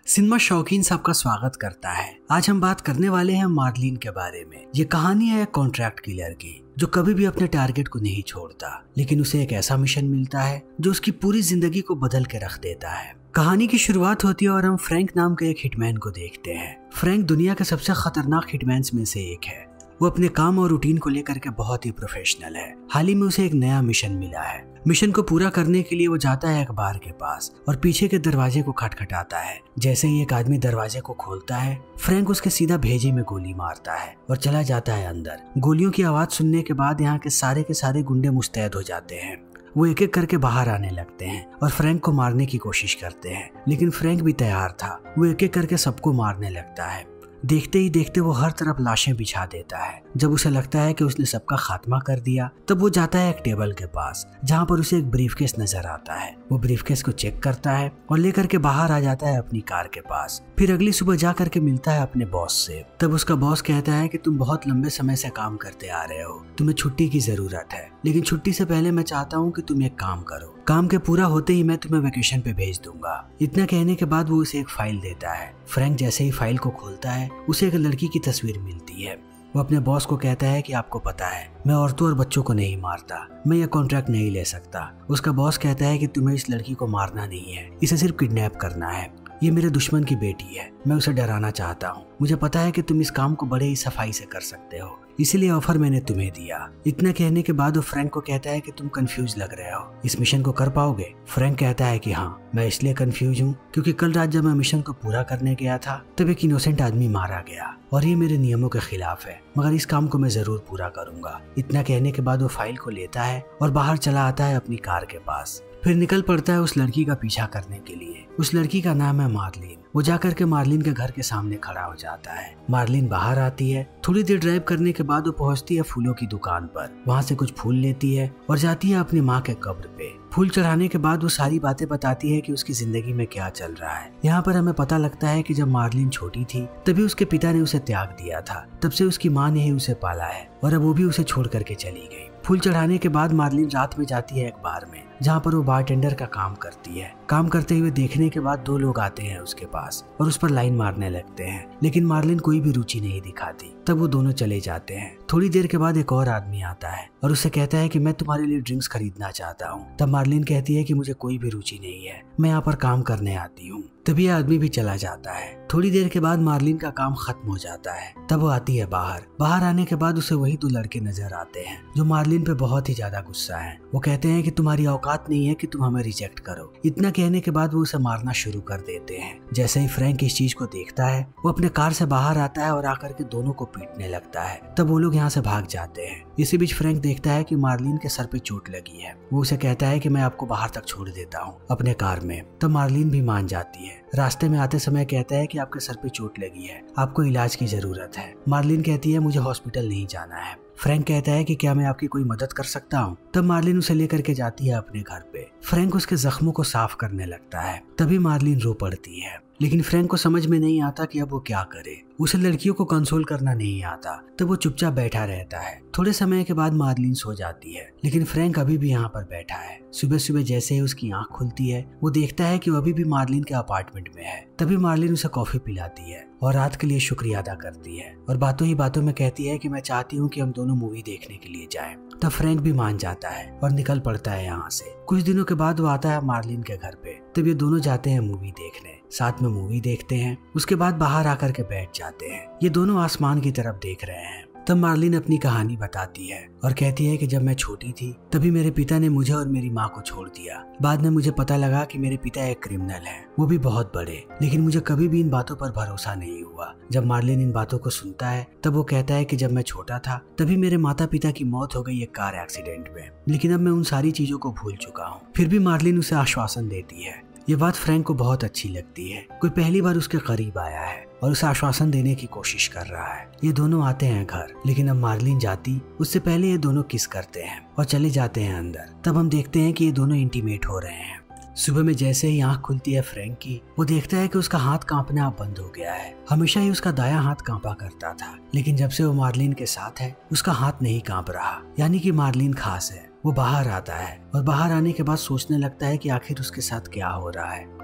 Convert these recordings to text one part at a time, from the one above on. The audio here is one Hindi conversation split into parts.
सिनेमा शौकीन सबका स्वागत करता है। आज हम बात करने वाले हैं मार्लिन के बारे में। ये कहानी है एक कॉन्ट्रैक्ट किलर की जो कभी भी अपने टारगेट को नहीं छोड़ता, लेकिन उसे एक ऐसा मिशन मिलता है जो उसकी पूरी जिंदगी को बदल के रख देता है। कहानी की शुरुआत होती है और हम फ्रैंक नाम के एक हिटमैन को देखते हैं। फ्रैंक दुनिया के सबसे खतरनाक हिटमैन्स में से एक है। वो अपने काम और रूटीन को लेकर के बहुत ही प्रोफेशनल है। हाल ही में उसे एक नया मिशन मिला है। मिशन को पूरा करने के लिए वो जाता है एक बार के पास और पीछे के दरवाजे को खटखटाता है। जैसे ही एक आदमी दरवाजे को खोलता है, फ्रैंक उसके सीधा भेजे में गोली मारता है और चला जाता है अंदर। गोलियों की आवाज सुनने के बाद यहाँ के सारे गुंडे मुस्तैद हो जाते हैं। वो एक एक करके बाहर आने लगते हैं और फ्रैंक को मारने की कोशिश करते हैं, लेकिन फ्रैंक भी तैयार था। वो एक एक करके सबको मारने लगता है। देखते ही देखते वो हर तरफ लाशें बिछा देता है। जब उसे लगता है कि उसने सबका खात्मा कर दिया, तब वो जाता है एक टेबल के पास जहाँ पर उसे एक ब्रीफकेस नजर आता है। वो ब्रीफकेस को चेक करता है और लेकर के बाहर आ जाता है अपनी कार के पास। फिर अगली सुबह जा करके मिलता है अपने बॉस से। तब उसका बॉस कहता है कि तुम बहुत लंबे समय से काम करते आ रहे हो, तुम्हें छुट्टी की जरूरत है, लेकिन छुट्टी से पहले मैं चाहता हूँ कि तुम एक काम करो। काम के पूरा होते ही मैं तुम्हें वेकेशन पे भेज दूंगा। इतना कहने के बाद वो उसे एक फाइल देता है। फ्रैंक जैसे ही फाइल को खोलता है, उसे एक लड़की की तस्वीर मिलती है। वो अपने बॉस को कहता है कि आपको पता है मैं औरतों और बच्चों को नहीं मारता, मैं ये कॉन्ट्रैक्ट नहीं ले सकता। उसका बॉस कहता है कि तुम्हें इस लड़की को मारना नहीं है, इसे सिर्फ किडनैप करना है। ये मेरे दुश्मन की बेटी है, मैं उसे डराना चाहता हूँ। मुझे पता है कि तुम इस काम को बड़े ही सफाई से कर सकते हो, इसीलिए ऑफर मैंने तुम्हें दिया। इतना कहने के बाद वो फ्रैंक को कहता है कि तुम कंफ्यूज लग रहे हो, इस मिशन को कर पाओगे? फ्रैंक कहता है कि हाँ, मैं इसलिए कंफ्यूज हूँ क्योंकि कल रात जब मैं मिशन को पूरा करने गया था तब एक इनोसेंट आदमी मारा गया और ये मेरे नियमों के खिलाफ है, मगर इस काम को मैं जरूर पूरा करूंगा। इतना कहने के बाद वो फाइल को लेता है और बाहर चला आता है अपनी कार के पास। फिर निकल पड़ता है उस लड़की का पीछा करने के लिए। उस लड़की का नाम है मार्लिन। वो जाकर के मार्लिन के घर के सामने खड़ा हो जाता है। मार्लिन बाहर आती है। थोड़ी देर ड्राइव करने के बाद वो पहुंचती है फूलों की दुकान पर। वहाँ से कुछ फूल लेती है और जाती है अपनी माँ के कब्र पे। फूल चढ़ाने के बाद वो सारी बातें बताती है कि उसकी जिंदगी में क्या चल रहा है। यहाँ पर हमें पता लगता है कि जब मार्लिन छोटी थी तभी उसके पिता ने उसे त्याग दिया था। तब से उसकी माँ ने ही उसे पाला है और अब वो भी उसे छोड़ करके चली गई। फूल चढ़ाने के बाद मार्लिन रात में जाती है एक बार में जहाँ पर वो बारटेंडर का काम करती है। काम करते हुए देखने के बाद दो लोग आते हैं उसके पास और उस पर लाइन मारने लगते हैं, लेकिन मार्लिन कोई भी रुचि नहीं दिखाती। तब वो दोनों चले जाते हैं। थोड़ी देर के बाद एक और आदमी आता है और उससे कहता है कि मैं तुम्हारे लिए ड्रिंक्स खरीदना चाहता हूँ। तब मार्लिन कहती है कि मुझे कोई भी रुचि नहीं है, मैं यहाँ पर काम करने आती हूँ। तभी आदमी भी चला जाता है। थोड़ी देर के बाद मार्लिन का काम खत्म हो जाता है। तब वो आती है बाहर आने के बाद उसे वही दो लड़के नजर आते हैं जो मार्लिन पे बहुत ही ज्यादा गुस्सा है। वो कहते हैं कि तुम्हारी औकात नहीं है कि तुम हमें रिजेक्ट करो। इतना कहने के बाद वो उसे मारना शुरू कर देते हैं। जैसे ही फ्रैंक इस चीज को देखता है, वो अपने कार से बाहर आता है और आकर के दोनों को पीटने लगता है। तब वो लोग यहाँ से भाग जाते हैं। इसी बीच फ्रैंक देखता है कि मार्लिन के सर पे चोट लगी है। वो उसे कहता है कि मैं आपको बाहर तक छोड़ देता हूँ अपने कार में। तब मार्लिन भी मान जाती है। रास्ते में आते समय कहता है कि आपके सर पे चोट लगी है, आपको इलाज की जरूरत है। मार्लिन कहती है मुझे हॉस्पिटल नहीं जाना है। फ्रैंक कहता है कि क्या मैं आपकी कोई मदद कर सकता हूँ? तब मार्लिन उसे लेकर के जाती है अपने घर पे। फ्रैंक उसके जख्मों को साफ करने लगता है। तभी मार्लिन रो पड़ती है, लेकिन फ्रैंक को समझ में नहीं आता कि अब वो क्या करे। उसे लड़कियों को कंसोल करना नहीं आता, तब वो चुपचाप बैठा रहता है। थोड़े समय के बाद मार्लिन सो जाती है, लेकिन फ्रैंक अभी भी यहाँ पर बैठा है। सुबह सुबह जैसे ही उसकी आंख खुलती है, वो देखता है कि वो अभी भी मार्लिन के अपार्टमेंट में है। तभी मार्लिन उसे कॉफी पिलाती है और रात के लिए शुक्रिया अदा करती है और बातों ही बातों में कहती है कि मैं चाहती हूँ कि हम दोनों मूवी देखने के लिए जाएं। तब फ्रैंक भी मान जाता है और निकल पड़ता है यहाँ से। कुछ दिनों के बाद वो आता है मार्लिन के घर पे। तब ये दोनों जाते हैं मूवी देखने। साथ में मूवी देखते हैं। उसके बाद बाहर आकर के बैठ जाते हैं। ये दोनों आसमान की तरफ देख रहे हैं। तब मार्लिन अपनी कहानी बताती है और कहती है कि जब मैं छोटी थी तभी मेरे पिता ने मुझे और मेरी माँ को छोड़ दिया। बाद में मुझे पता लगा कि मेरे पिता एक क्रिमिनल हैं, वो भी बहुत बड़े, लेकिन मुझे कभी भी इन बातों पर भरोसा नहीं हुआ। जब मार्लिन इन बातों को सुनता है तब वो कहता है कि जब मैं छोटा था तभी मेरे माता पिता की मौत हो गई एक कार एक्सीडेंट में, लेकिन अब मैं उन सारी चीजों को भूल चुका हूँ। फिर भी मार्लिन उसे आश्वासन देती है। ये बात फ्रैंक को बहुत अच्छी लगती है। कोई पहली बार उसके करीब आया है और उसे आश्वासन देने की कोशिश कर रहा है। ये दोनों आते हैं घर, लेकिन अब मार्लिन जाती उससे पहले ये दोनों किस करते हैं और चले जाते हैं अंदर। तब हम देखते हैं कि ये दोनों इंटीमेट हो रहे हैं। सुबह में जैसे ही आंख खुलती है फ्रैंक की, वो देखता है कि उसका हाथ कांपना अब बंद हो गया है। हमेशा ही उसका दायां हाथ कांपा करता था, लेकिन जब से वो मार्लिन के साथ है उसका हाथ नहीं कांप रहा, यानी कि मार्लिन खास है। वो बाहर आता है और बाहर आने के बाद सोचने लगता है कि आखिर उसके साथ क्या हो रहा है।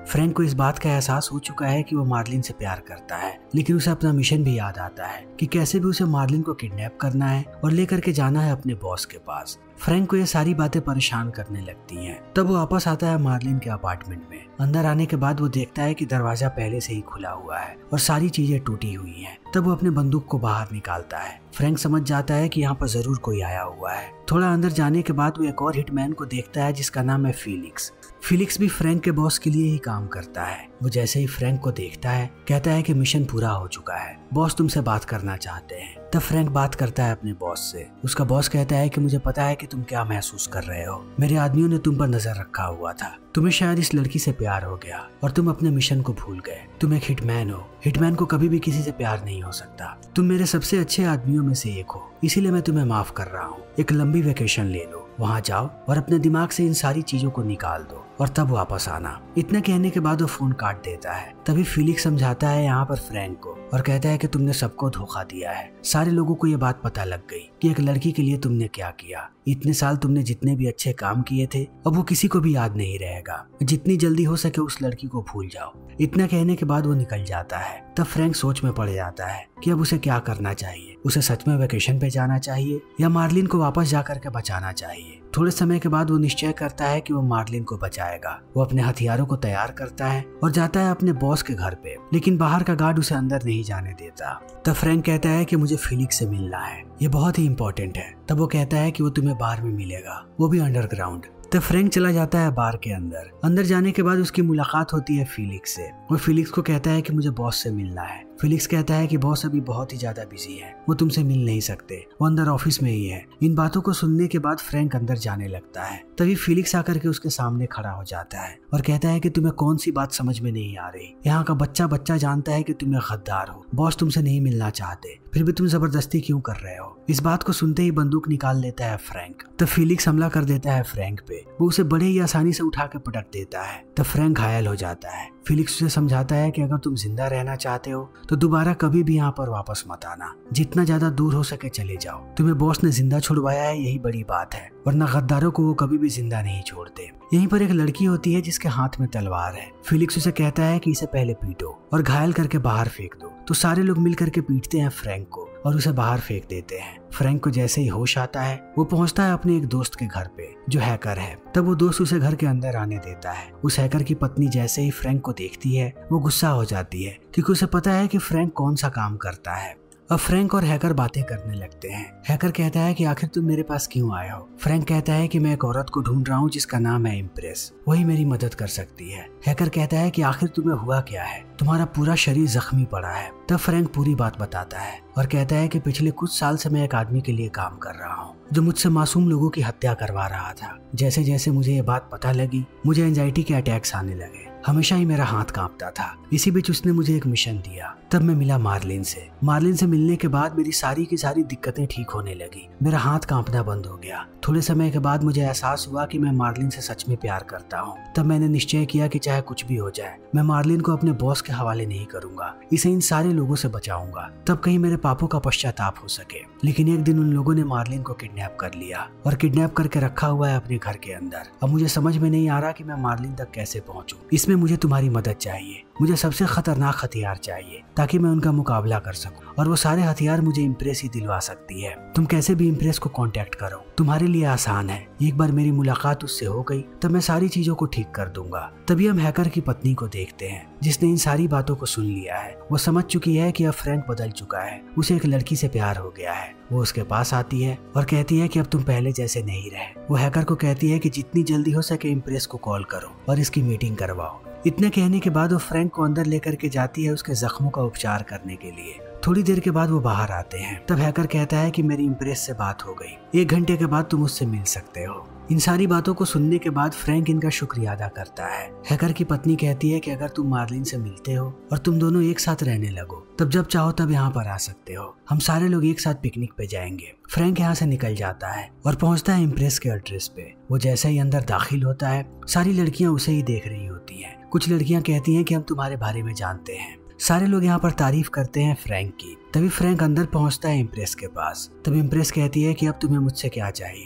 फ्रैंक को इस बात का एहसास हो चुका है कि वो मार्लिन से प्यार करता है, लेकिन उसे अपना मिशन भी याद आता है कि कैसे भी उसे मार्लिन को किडनैप करना है और लेकर के जाना है अपने बॉस के पास। फ्रैंक को ये सारी बातें परेशान करने लगती हैं। तब वो वापस आता है मार्लिन के अपार्टमेंट में। अंदर आने के बाद वो देखता है कि दरवाजा पहले से ही खुला हुआ है और सारी चीजें टूटी हुई हैं। तब वो अपने बंदूक को बाहर निकालता है। फ्रैंक समझ जाता है कि यहाँ पर जरूर कोई आया हुआ है। थोड़ा अंदर जाने के बाद वो एक और हिटमैन को देखता है जिसका नाम है फीलिक्स। फीलिक्स भी फ्रैंक के बॉस के लिए ही काम करता है। वो जैसे ही फ्रैंक को देखता है कहता है कि मिशन पूरा हो चुका है, बॉस तुमसे बात करना चाहते हैं। तब फ्रैंक बात करता है अपने बॉस से। उसका बॉस कहता है कि मुझे पता है कि तुम क्या महसूस कर रहे हो। मेरे आदमियों ने तुम पर नजर रखा हुआ था। तुम्हें शायद इस लड़की से प्यार हो गया और तुम अपने मिशन को भूल गए। तुम एक हिटमैन हो। हिटमैन को कभी भी किसी से प्यार नहीं हो सकता। तुम मेरे सबसे अच्छे आदमियों में से एक हो, इसीलिए मैं तुम्हें माफ कर रहा हूँ। एक लंबी वेकेशन ले लो, वहाँ जाओ और अपने दिमाग से इन सारी चीजों को निकाल दो और तब वापस आना। इतना कहने के बाद वो फोन काट देता है। तभी फीलिक्स समझाता है यहाँ पर फ्रैंक को और कहता है कि तुमने सबको धोखा दिया है। सारे लोगों को ये बात पता लग गई कि एक लड़की के लिए तुमने क्या किया। इतने साल तुमने जितने भी अच्छे काम किए थे अब वो किसी को भी याद नहीं रहेगा। जितनी जल्दी हो सके उस लड़की को भूल जाओ। इतना कहने के बाद वो निकल जाता है। तब फ्रैंक सोच में पड़ जाता है कि अब उसे क्या करना चाहिए। उसे सच में वेकेशन पे जाना चाहिए या मार्लिन को वापस जाकर के बचाना चाहिए। थोड़े समय के बाद वो निश्चय करता है कि वो मार्लिन को बचाएगा। वो अपने हथियारों को तैयार करता है और जाता है अपने बॉस के घर पे, लेकिन बाहर का गार्ड उसे अंदर नहीं जाने देता। तब फ्रैंक कहता है कि मुझे फीलिक्स से मिलना है, ये बहुत ही इंपॉर्टेंट है। तब वो कहता है कि वो तुम्हें बार में मिलेगा, वो भी अंडरग्राउंड। तब फ्रैंक चला जाता है बार के अंदर। अंदर जाने के बाद उसकी मुलाकात होती है फीलिक्स से। वो फीलिक्स को कहता है कि मुझे बॉस से मिलना है। फीलिक्स कहता है कि बॉस अभी बहुत ही ज्यादा बिजी है, वो तुमसे मिल नहीं सकते, वो अंदर ऑफिस में ही है। इन बातों को सुनने के बाद फ्रैंक अंदर जाने लगता है। तभी फीलिक्स आकर के उसके सामने खड़ा हो जाता है और कहता है कि तुम्हें कौन सी बात समझ में नहीं आ रही। यहाँ का बच्चा बच्चा जानता है कि तुम एक गद्दार हो, बॉस तुमसे नहीं मिलना चाहते, फिर भी तुम जबरदस्ती क्यों कर रहे हो। इस बात को सुनते ही बंदूक निकाल लेता है फ्रैंक। तब फीलिक्स हमला कर देता है फ्रैंक पे। वो उसे बड़े ही आसानी से उठा के पटक देता है। तब फ्रैंक घायल हो जाता है। फीलिक्स उसे समझाता है कि अगर तुम जिंदा रहना चाहते हो तो दोबारा कभी भी यहाँ पर वापस मत आना। जितना ज्यादा दूर हो सके चले जाओ। तुम्हें बॉस ने जिंदा छुड़वाया है, यही बड़ी बात है, वरना गद्दारों को वो कभी भी जिंदा नहीं छोड़ते। यहीं पर एक लड़की होती है जिसके हाथ में तलवार है। फीलिक्स उसे कहता है कि इसे पहले पीटो और घायल करके बाहर फेंक दो। तो सारे लोग मिल करके पीटते हैं फ्रैंक को और उसे बाहर फेंक देते हैं। फ्रैंक को जैसे ही होश आता है वो पहुंचता है अपने एक दोस्त के घर पे जो हैकर है। तब वो दोस्त उसे घर के अंदर आने देता है। उस हैकर की पत्नी जैसे ही फ्रैंक को देखती है वो गुस्सा हो जाती है क्योंकि उसे पता है कि फ्रैंक कौन सा काम करता है। अब फ्रैंक और हैकर बातें करने लगते हैं। हैकर कहता है कि आखिर तुम मेरे पास क्यों आए हो। फ्रैंक कहता है कि मैं एक औरत को ढूंढ रहा हूँ जिसका नाम है इम्प्रेस, वही मेरी मदद कर सकती है। हैकर कहता है कि आखिर तुम्हें हुआ क्या है, तुम्हारा पूरा शरीर जख्मी पड़ा है। तब फ्रैंक पूरी बात बताता है और कहता है कि पिछले कुछ साल से मैं एक आदमी के लिए काम कर रहा हूँ जो मुझसे मासूम लोगों की हत्या करवा रहा था। जैसे जैसे मुझे ये बात पता लगी मुझे एंजाइटी के अटैक्स आने लगे। हमेशा ही मेरा हाथ कांपता था। इसी बीच उसने मुझे एक मिशन दिया। तब मैं मिला मार्लिन से। मार्लिन से मिलने के बाद मेरी सारी की सारी दिक्कतें ठीक होने लगी। मेरा हाथ कांपना बंद हो गया। थोड़े समय के बाद मुझे एहसास हुआ कि मैं मार्लिन से सच में प्यार करता हूँ। तब मैंने निश्चय किया कि चाहे कुछ भी हो जाए मैं मार्लिन को अपने बॉस के हवाले नहीं करूंगा, इसे इन सारे लोगों से बचाऊंगा, तब कहीं मेरे पापों का पश्चाताप हो सके। लेकिन एक दिन उन लोगों ने मार्लिन को किडनैप कर लिया और किडनैप करके रखा हुआ है अपने घर के अंदर। अब मुझे समझ में नहीं आ रहा कि मैं मार्लिन तक कैसे पहुंचूं। इसमें मुझे तुम्हारी मदद चाहिए। मुझे सबसे खतरनाक हथियार चाहिए ताकि मैं उनका मुकाबला कर सकूं, और वो सारे हथियार मुझे इम्प्रेस ही दिलवा सकती है। तुम कैसे भी इम्प्रेस को कांटेक्ट करो, तुम्हारे लिए आसान है। एक बार मेरी मुलाकात उससे हो गई तब मैं सारी चीजों को ठीक कर दूंगा। तभी हम हैकर की पत्नी को देखते हैं जिसने इन सारी बातों को सुन लिया है। वो समझ चुकी है कि अब फ्रैंक बदल चुका है, उसे एक लड़की से प्यार हो गया है। वो उसके पास आती है और कहती है कि अब तुम पहले जैसे नहीं रहे। वो हैकर को कहती है कि जितनी जल्दी हो सके इम्प्रेस को कॉल करो और इसकी मीटिंग करवाओ। इतने कहने के बाद वो फ्रैंक को अंदर लेकर के जाती है उसके जख्मों का उपचार करने के लिए। थोड़ी देर के बाद वो बाहर आते हैं। तब हैकर कहता है कि मेरी इम्प्रेस से बात हो गई, 1 घंटे के बाद तुम उससे मिल सकते हो। इन सारी बातों को सुनने के बाद फ्रैंक इनका शुक्रिया अदा करता है। हैकर की पत्नी कहती है कि अगर तुम मार्लिन से मिलते हो और तुम दोनों एक साथ रहने लगो तब जब चाहो तब यहाँ पर आ सकते हो। हम सारे लोग एक साथ पिकनिक पे जाएंगे। फ्रैंक यहाँ से निकल जाता है और पहुँचता है इम्प्रेस के एड्रेस पे। वो जैसे ही अंदर दाखिल होता है सारी लड़कियां उसे ही देख रही होती हैं। कुछ लड़कियां कहती हैं कि हम तुम्हारे बारे में जानते हैं। सारे लोग यहाँ पर तारीफ करते हैं फ्रैंक की। तभी फ्रैंक अंदर पहुँचता है इम्प्रेस के पास। तब इम्प्रेस कहती है कि अब तुम्हें मुझसे क्या चाहिए।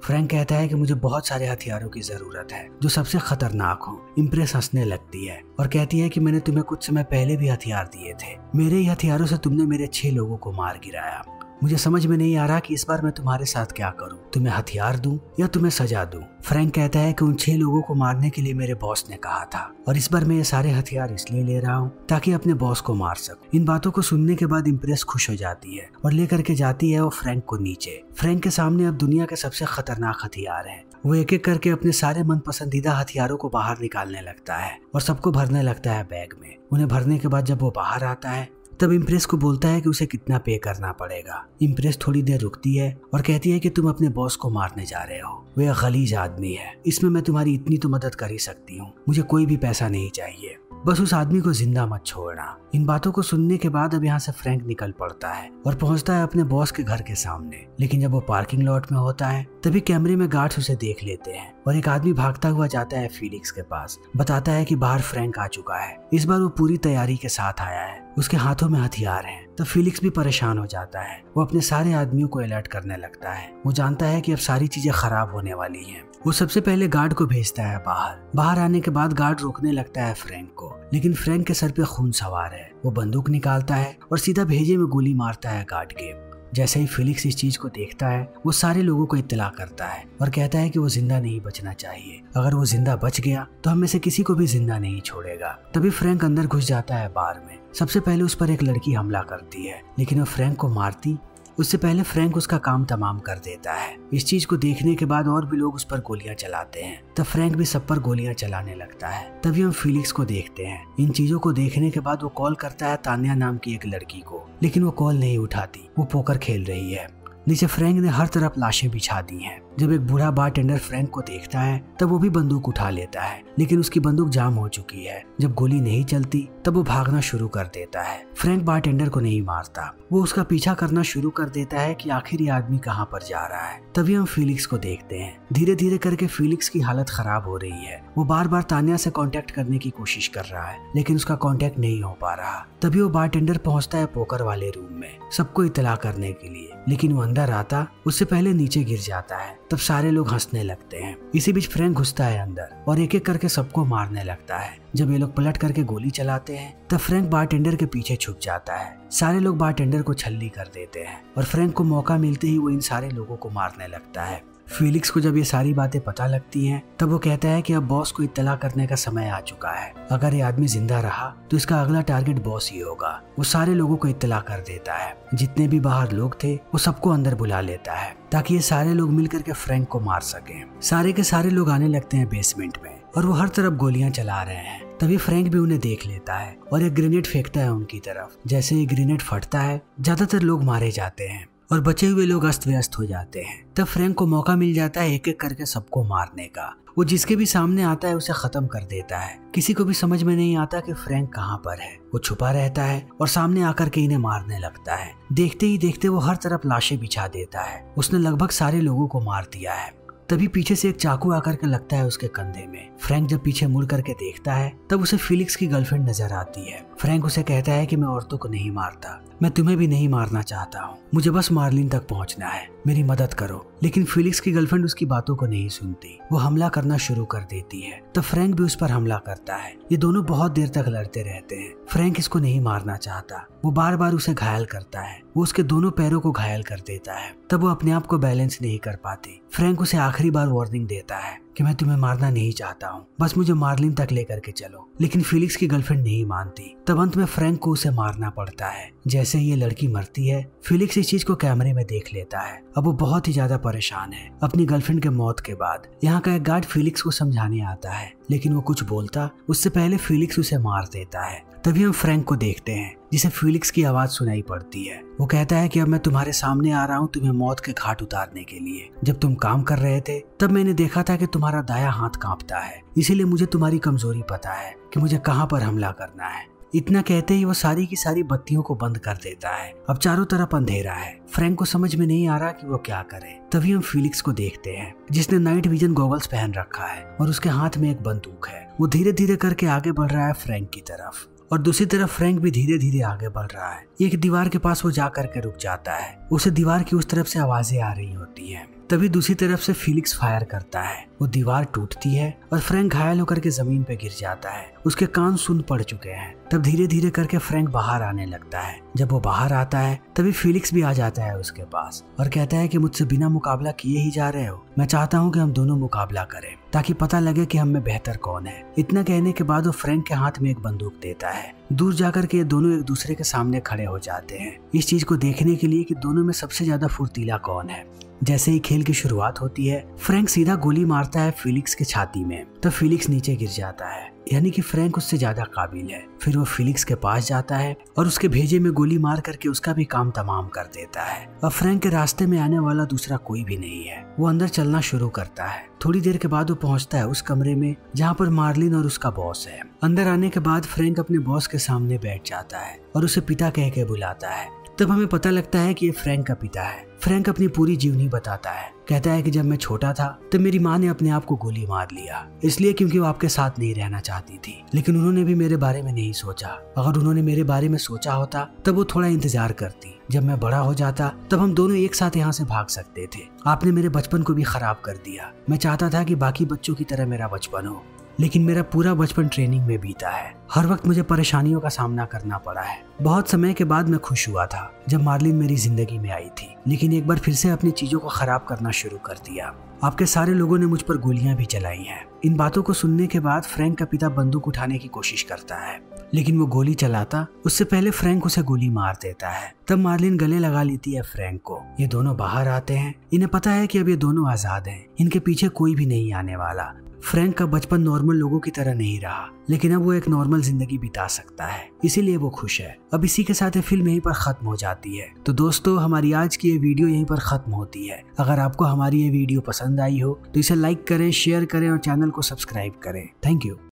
फ्रैंक कहता है कि मुझे बहुत सारे हथियारों की जरूरत है जो सबसे खतरनाक हो। इम्प्रेस हंसने लगती है और कहती है कि मैंने तुम्हें कुछ समय पहले भी हथियार दिए थे। मेरे ही हथियारों से तुमने मेरे 6 लोगों को मार गिराया। मुझे समझ में नहीं आ रहा कि इस बार मैं तुम्हारे साथ क्या करूं, तुम्हें हथियार दूं या तुम्हें सजा दूं। फ्रैंक कहता है कि उन 6 लोगों को मारने के लिए मेरे बॉस ने कहा था और इस बार मैं ये सारे हथियार इसलिए ले रहा हूं ताकि अपने बॉस को मार सकूं। इन बातों को सुनने के बाद इम्प्रेस खुश हो जाती है और लेकर के जाती है वो फ्रैंक को नीचे। फ्रैंक के सामने अब दुनिया के सबसे खतरनाक हथियार है। वो एक एक करके अपने सारे मन पसंदीदा हथियारों को बाहर निकालने लगता है और सबको भरने लगता है बैग में। उन्हें भरने के बाद जब वो बाहर आता है तब इम्प्रेस को बोलता है कि उसे कितना पे करना पड़ेगा। इम्प्रेस थोड़ी देर रुकती है और कहती है कि तुम अपने बॉस को मारने जा रहे हो। वो एक गलीज आदमी है, इसमें मैं तुम्हारी इतनी तो मदद कर ही सकती हूँ। मुझे कोई भी पैसा नहीं चाहिए, बस उस आदमी को जिंदा मत छोड़ना। इन बातों को सुनने के बाद अब यहाँ से फ्रैंक निकल पड़ता है और पहुंचता है अपने बॉस के घर के सामने। लेकिन जब वो पार्किंग लॉट में होता है तभी कैमरे में गार्ड्स उसे देख लेते हैं और एक आदमी भागता हुआ जाता है फीलिक्स के पास। बताता है कि बाहर फ्रैंक आ चुका है। इस बार वो पूरी तैयारी के साथ आया है, उसके हाथों में हथियार हैं। तो फीलिक्स भी परेशान हो जाता है। वो अपने सारे आदमियों को अलर्ट करने लगता है। वो जानता है कि अब सारी चीजें खराब होने वाली हैं। वो सबसे पहले गार्ड को भेजता है बाहर आने के बाद गार्ड रोकने लगता है फ्रैंक को, लेकिन फ्रैंक के सर पे खून सवार है। वो बंदूक निकालता है और सीधा भेजे में गोली मारता है गार्ड के। जैसे ही फीलिक्स इस चीज को देखता है वो सारे लोगों को इत्तला करता है और कहता है कि वो जिंदा नहीं बचना चाहिए। अगर वो जिंदा बच गया तो हम में से किसी को भी जिंदा नहीं छोड़ेगा। तभी फ्रैंक अंदर घुस जाता है बार में। सबसे पहले उस पर एक लड़की हमला करती है, लेकिन वो फ्रैंक को मारती उससे पहले फ्रैंक उसका काम तमाम कर देता है। इस चीज को देखने के बाद और भी लोग उस पर गोलियां चलाते हैं। तब फ्रैंक भी सब पर गोलियां चलाने लगता है। तभी हम फीलिक्स को देखते हैं। इन चीजों को देखने के बाद वो कॉल करता है तान्या नाम की एक लड़की को, लेकिन वो कॉल नहीं उठाती। वो पोकर खेल रही है। नीचे फ्रैंक ने हर तरफ लाशें बिछा दी हैं। जब एक बूढ़ा बारटेंडर फ्रैंक को देखता है तब वो भी बंदूक उठा लेता है, लेकिन उसकी बंदूक जाम हो चुकी है। जब गोली नहीं चलती तब वो भागना शुरू कर देता है। फ्रैंक बारटेंडर को नहीं मारता, वो उसका पीछा करना शुरू कर देता है कि आखिर ये आदमी कहाँ पर जा रहा है। तभी हम फीलिक्स को देखते हैं। धीरे धीरे करके फीलिक्स की हालत खराब हो रही है। वो बार बार तान्या से कांटेक्ट करने की कोशिश कर रहा है, लेकिन उसका कांटेक्ट नहीं हो पा रहा। तभी वो बारटेंडर पहुंचता है पोकर वाले रूम में सबको इत्तला करने के लिए, लेकिन वो अंदर आता उससे पहले नीचे गिर जाता है। तब सारे लोग हंसने लगते हैं। इसी बीच फ्रैंक घुसता है अंदर और एक एक करके सबको मारने लगता है। जब ये लोग पलट करके गोली चलाते हैं तब फ्रैंक बारटेंडर के पीछे छुप जाता है। सारे लोग बारटेंडर को छल्ली कर देते हैं और फ्रैंक को मौका मिलते ही वो इन सारे लोगों को मारने लगता है। फीलिक्स को जब ये सारी बातें पता लगती हैं तब वो कहता है कि अब बॉस को इत्तला करने का समय आ चुका है। अगर ये आदमी जिंदा रहा तो इसका अगला टारगेट बॉस ही होगा। वो सारे लोगों को इत्तला कर देता है। जितने भी बाहर लोग थे वो सबको अंदर बुला लेता है ताकि ये सारे लोग मिलकर के फ्रैंक को मार सकें। सारे के सारे लोग आने लगते हैं बेसमेंट में और वो हर तरफ गोलियां चला रहे हैं। तभी फ्रैंक भी उन्हें देख लेता है और एक ग्रेनेड फेंकता है उनकी तरफ। जैसे ही ग्रेनेड फटता है ज्यादातर लोग मारे जाते हैं और बचे हुए लोग अस्त व्यस्त हो जाते हैं। तब फ्रैंक को मौका मिल जाता है एक एक करके सबको मारने का। वो जिसके भी सामने आता है उसे खत्म कर देता है। किसी को भी समझ में नहीं आता कि फ्रैंक कहाँ पर है। वो छुपा रहता है और सामने आकर के इन्हें मारने लगता है। देखते ही देखते वो हर तरफ लाशें बिछा देता है। उसने लगभग सारे लोगों को मार दिया है। तभी पीछे से एक चाकू आकर के लगता है उसके कंधे में। फ्रैंक जब पीछे मुड़ करके देखता है तब उसे फीलिक्स की गर्लफ्रेंड नजर आती है। फ्रैंक उसे कहता है कि मैं औरतों को नहीं मारता, मैं तुम्हें भी नहीं मारना चाहता हूँ, मुझे बस मार्लिन तक पहुँचना है, मेरी मदद करो। लेकिन फीलिक्स की गर्लफ्रेंड उसकी बातों को नहीं सुनती। वो हमला करना शुरू कर देती है। तो फ्रैंक भी उस पर हमला करता है। ये दोनों बहुत देर तक लड़ते रहते हैं। फ्रैंक इसको नहीं मारना चाहता, वो बार बार उसे घायल करता है। वो उसके दोनों पैरों को घायल कर देता है। तब वो अपने आप को बैलेंस नहीं कर पाती। फ्रैंक उसे आखिरी बार वार्निंग देता है कि मैं तुम्हें मारना नहीं चाहता हूँ, बस मुझे मार्लिन तक लेकर के चलो। लेकिन फीलिक्स की गर्लफ्रेंड नहीं मानती। तब अंत में फ्रैंक को उसे मारना पड़ता है। जैसे ही ये लड़की मरती है फीलिक्स इस चीज को कैमरे में देख लेता है। अब वो बहुत ही ज्यादा परेशान है अपनी गर्लफ्रेंड के मौत के बाद। यहाँ का एक गार्ड फीलिक्स को समझाने आता है, लेकिन वो कुछ बोलता उससे पहले फीलिक्स उसे मार देता है। तभी हम फ्रैंक को देखते हैं जिसे फीलिक्स की आवाज सुनाई पड़ती है। वो कहता है कि अब मैं तुम्हारे सामने आ रहा हूँ तुम्हें मौत के घाट उतारने के लिए। जब तुम काम कर रहे थे तब मैंने देखा था कि तुम्हारा दाया हाथ कांपता है, इसीलिए मुझे तुम्हारी कमजोरी पता है कि मुझे कहाँ पर हमला करना है। इतना कहते ही वो सारी की सारी बत्तियों को बंद कर देता है। अब चारों तरफ अंधेरा है। फ्रैंक को समझ में नहीं आ रहा कि वो क्या करे। तभी हम फीलिक्स को देखते हैं जिसने नाइट विजन गॉगल्स पहन रखा है और उसके हाथ में एक बंदूक है। वो धीरे धीरे करके आगे बढ़ रहा है फ्रैंक की तरफ और दूसरी तरफ फ्रैंक भी धीरे धीरे आगे बढ़ रहा है। एक दीवार के पास वो जा करके रुक जाता है। उसे दीवार की उस तरफ से आवाजें आ रही होती हैं। तभी दूसरी तरफ से फिलिक्स फायर करता है। वो दीवार टूटती है और फ्रैंक घायल होकर के जमीन पे गिर जाता है। उसके कान सुन पड़ चुके हैं। तब धीरे धीरे करके फ्रैंक बाहर आने लगता है। जब वो बाहर आता है तभी फिलिक्स भी आ जाता है उसके पास और कहता है कि मुझसे बिना मुकाबला किए ही जा रहे हो। मैं चाहता हूँ कि हम दोनों मुकाबला करें ताकि पता लगे कि हम में बेहतर कौन है। इतना कहने के बाद वो फ्रैंक के हाथ में एक बंदूक देता है। दूर जाकर के ये दोनों एक दूसरे के सामने खड़े हो जाते हैं इस चीज को देखने के लिए कि दोनों में सबसे ज्यादा फुर्तीला कौन है। जैसे ही खेल की शुरुआत होती है फ्रैंक सीधा गोली मारता है फिलिक्स के छाती में। तब फिलिक्स नीचे गिर जाता है, यानी कि फ्रैंक उससे ज्यादा काबिल है। फिर वो फिलिक्स के पास जाता है और उसके भेजे में गोली मार करके उसका भी काम तमाम कर देता है। अब फ्रैंक के रास्ते में आने वाला दूसरा कोई भी नहीं है। वो अंदर चलना शुरू करता है। थोड़ी देर के बाद वो पहुंचता है उस कमरे में जहाँ पर मार्लिन और उसका बॉस है। अंदर आने के बाद फ्रैंक अपने बॉस के सामने बैठ जाता है और उसे पिता कह के बुलाता है। तब हमें पता लगता है कि ये फ्रैंक का पिता है। फ्रैंक अपनी पूरी जीवनी बताता है। कहता है कि जब मैं छोटा था तब मेरी माँ ने अपने आप को गोली मार लिया, इसलिए क्योंकि वो आपके साथ नहीं रहना चाहती थी। लेकिन उन्होंने भी मेरे बारे में नहीं सोचा। अगर उन्होंने मेरे बारे में सोचा होता तब वो थोड़ा इंतजार करती। जब मैं बड़ा हो जाता तब हम दोनों एक साथ यहाँ से भाग सकते थे। आपने मेरे बचपन को भी खराब कर दिया। मैं चाहता था कि बाकी बच्चों की तरह मेरा बचपन हो, लेकिन मेरा पूरा बचपन ट्रेनिंग में बीता है। हर वक्त मुझे परेशानियों का सामना करना पड़ा है। बहुत समय के बाद मैं खुश हुआ था जब मार्लिन मेरी जिंदगी में आई थी, लेकिन एक बार फिर से अपनी चीजों को खराब करना शुरू कर दिया। आपके सारे लोगों ने मुझ पर गोलियां भी चलाई हैं। इन बातों को सुनने के बाद फ्रैंक का पिता बंदूक उठाने की कोशिश करता है, लेकिन वो गोली चलाता उससे पहले फ्रैंक उसे गोली मार देता है। तब मार्लिन गले लगा लेती है फ्रैंक को। ये दोनों बाहर आते हैं। इन्हें पता है कि अब ये दोनों आजाद हैं। इनके पीछे कोई भी नहीं आने वाला। फ्रैंक का बचपन नॉर्मल लोगों की तरह नहीं रहा, लेकिन अब वो एक नॉर्मल जिंदगी बिता सकता है, इसीलिए वो खुश है। अब इसी के साथ ये फिल्म यहीं पर खत्म हो जाती है। तो दोस्तों, हमारी आज की ये वीडियो यहीं पर खत्म होती है। अगर आपको हमारी ये वीडियो पसंद आई हो तो इसे लाइक करें, शेयर करें और चैनल को सब्सक्राइब करें। Thank you.